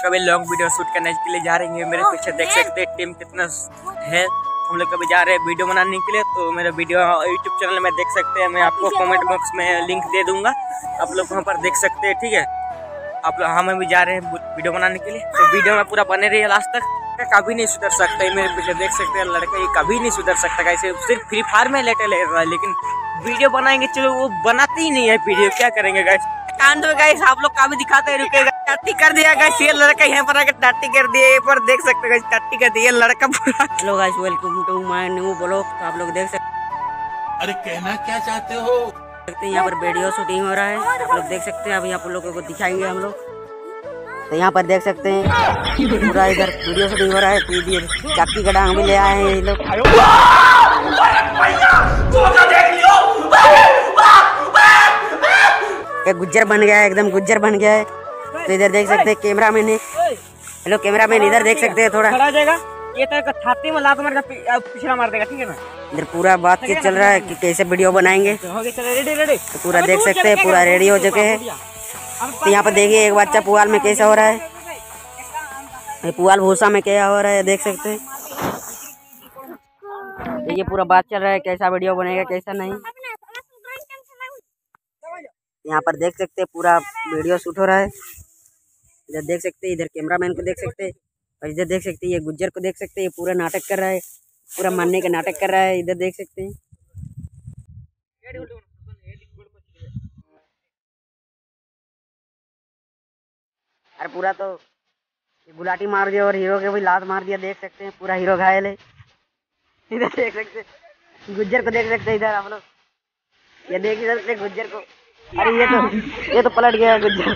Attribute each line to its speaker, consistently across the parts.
Speaker 1: कभी long video shoot करने के लिए जा रहे हैं। मेरे पीछे देख सकते हैं टीम कितना है। हम लोग कभी जा रहे हैं वीडियो बनाने के लिए, तो मेरा वीडियो यूट्यूब चैनल में देख सकते हैं। मैं आपको कमेंट बॉक्स में लिंक दे दूंगा, आप लोग वहाँ पर देख सकते हैं। ठीक है, आप लोग हमें भी जा रहे हैं वीडियो बनाने के लिए, तो वीडियो में पूरा बने रहिए लास्ट तक। कभी नहीं सुधर सकता है, मेरे पीछे देख सकते हैं लड़का, ये कभी नहीं सुधर सकता। कैसे सिर्फ फ्री फायर में लेटे ले रहा है, लेकिन वीडियो बनाएंगे चलो वो बनाते ही नहीं है वीडियो। क्या करेंगे गाइस, कांड में गाइस आप लोग काफी दिखाते हैं। रुकेगा, टट्टी कर दिया गाइस, ये लड़का यहाँ पर आकर टट्टी कर दिया। ये पर देख सकते हैं टट्टी कर दिया लड़का पूरा। Hello guys, welcome to my new blog. तो आप लोग देख सकते,
Speaker 2: अरे कहना क्या चाहते हो।
Speaker 1: यहाँ पर वीडियो शूटिंग हो रहा है, आप लोग देख सकते हैं। अभी आप लोगों को दिखाएंगे हम लोग। तो यहाँ पर देख सकते हैं पूरा इधर वीडियो शूटिंग हो रहा है। तो चाकी का डांग भी ले आए हैं ये लोग। एक गुज्जर बन गया है, एकदम गुज्जर बन गया है। तो इधर देख सकते हैं कैमरामैन है। हेलो कैमरामैन, इधर देख सकते हैं थोड़ा खड़ा जाएगा। ये तो छाती में लात मार के पिछड़ा मार देगा, ठीक है ना। इधर पूरा बातचीत चल रहा है कि कैसे वीडियो बनाएंगे। तो पूरा देख सकते हैं, पूरा रेडी हो चुके हैं। तो यहाँ पर देखिए एक बच्चा पुआल में कैसा हो रहा है, पुआल भूसा में क्या हो रहा है देख सकते हैं। तो ये पूरा बात चल रहा है कैसा वीडियो बनेगा कैसा नहीं। यहाँ पर देख सकते हैं पूरा वीडियो शूट हो रहा है। इधर देख सकते हैं, इधर कैमरामैन को देख सकते हैं, और इधर देख सकते हैं ये गुज्जर को देख सकते हैं। ये पूरा नाटक कर रहा है, पूरा मानने का नाटक कर रहा है। इधर देख सकते हैं अरे पूरा तो गुलाटी मार दिया और हीरो के भी लात मार दिया, देख सकते हैं पूरा हीरो घायल है। इधर देख सकते हैं गुज्जर को देख सकते हैं, इधर आप लोग ये देख सकते गुज्जर को। अरे ये तो पलट गया गुज्जर।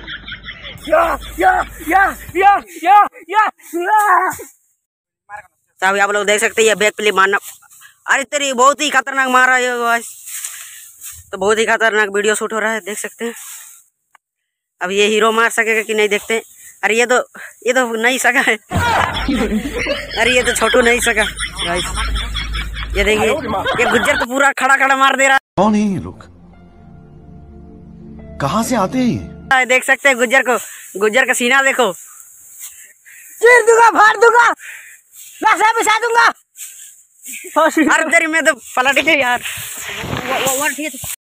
Speaker 1: आप लोग देख सकते हैं ये बैक फ्लिप मारना। अरे तेरी बहुत ही खतरनाक मार रहा है, तो बहुत ही खतरनाक वीडियो शूट हो रहा है देख सकते हैं। अब ये हीरो मार सकेगा कि नहीं देखते हैं। अरे ये तो नहीं सका है। अरे ये तो छोटू नहीं सका गाइस। ये देखिए ये गुज्जर तो पूरा खड़ा खड़ा मार दे रहा है।
Speaker 2: कौन है ये लोग, कहाँ से आते हैं?
Speaker 1: देख सकते हैं गुज्जर को, गुज्जर का सीना देखो। चीर दूंगा, फाड़ दूंगा, लाशा बिछा दूंगा। अरे तेरी मैं तो पलट गई यार।